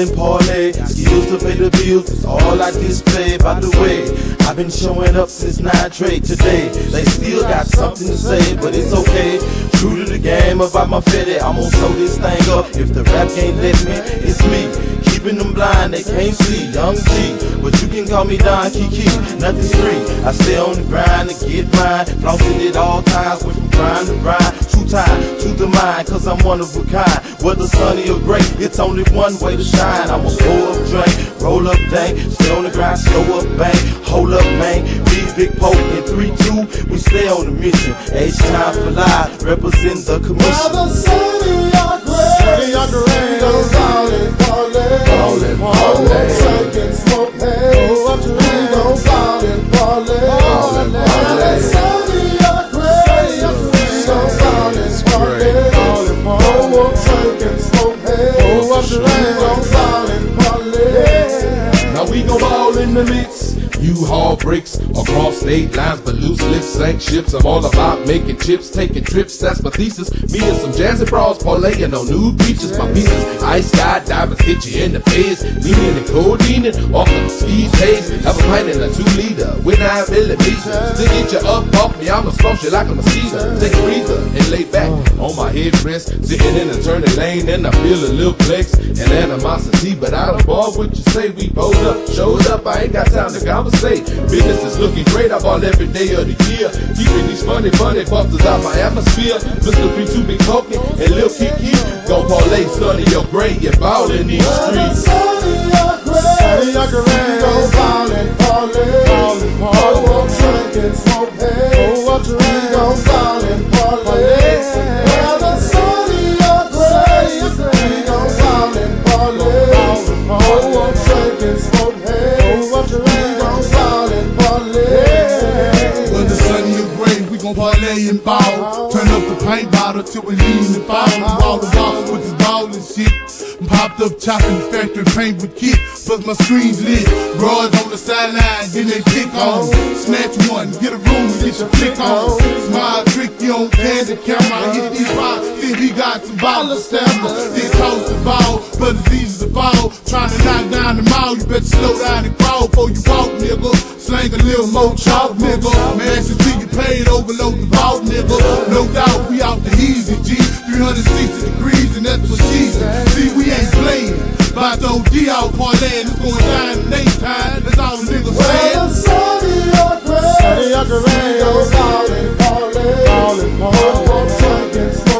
ballin' parlay. Skills to pay the bills, it's all I display. By the way, I've been showing up since 9 trade today. They still got something to say, but it's okay. True to the game about my fetty, I'm gon' sew this thing up. If the rap can't let me, it's me. Keeping them blind, they can't see. Young G, but you can call me Don Kiki. Nothing's free. I stay on the grind to get mine. Flossing at all times, went from grind to grind. Too tied to the mind, cause I'm one of a kind. Whether sunny or gray, it's only one way to shine. I'ma pour up, drink, roll up, dang. Stay on the grind, slow up, bang. Hold up, man. Big Poke in 3-2, we stay on the mission. H-Time for live, represent the commission. Well, the sunny or gray, we gon' ballin', ballin'. Ballin', ballin'. Drink and smoke, hey. We gon' ballin', ballin'. Well, the sunny or gray, we gon' ballin', ballin'. Drink and smoke, hey. We gon' ballin', ballin'. Now we gon' ball in the mix. U-Haul bricks across state lines, but loose lips sank ships. I'm all about making chips, taking trips, that's my thesis. Me and some jazzy bras parlaying on new beaches. My pieces, ice skydivers hit you in the face. Leaning and codeine off the ski's haze. Have a pint in a 2-liter with 9 millimeters. To get you up off me, I'ma smoke you like a mosquito. Take a breather and lay back on my headrest, sitting in a turning lane, and I feel a little flex and animosity. But I don't ball what you say. We pulled up, showed up, I ain't got time to conversate. Business is looking great, I ball every day of the year. Keeping these money busters out my atmosphere. Mr. B2 Big Poking and Lil Kiki gon' parlay sunny or gray and ball in these streets. Sunny or gray, we gon' ballin', ballin'. Drink and smoke, hey. We gon' ballin', ballin'. Well, the sunny or gray, we gon' ballin', ballin'. Drink and smoke, hey. We gon' ballin', ballin'. Well, the sunny or gray, we gon' parlay and ball. Turn up the paint bottle till we lean and fall. Wall to wall with this ball and shit. Popped up chopping the factory paint with kit. Plus my screen's lit. Broads on the sideline, get they kick on. Snatch one, get a room and get your flick on. Smile tricky on candy camera. Hit these balls, think he got some baller stamina. Then toss the ball, but it's easy to fall. Trying to knock down the mall, you better slow down and crawl before you walk, nigga. Slang a little more chalk, nigga. Man, till you paid, overload the vault, nigga. No doubt, we out the easy, G. 360 degrees, and that's what she said. See, we ain't playing. About to OD out parlaying, it's going down in daytime. That's all the niggas saying. Well, sunny or gray, we gon' ballin', ballin'. Drink and smoke.